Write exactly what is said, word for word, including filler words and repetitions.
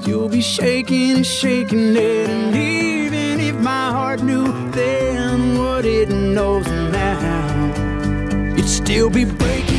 you'll be shaking and shaking it. And even if my heart knew then what it knows now, it'd still be breaking.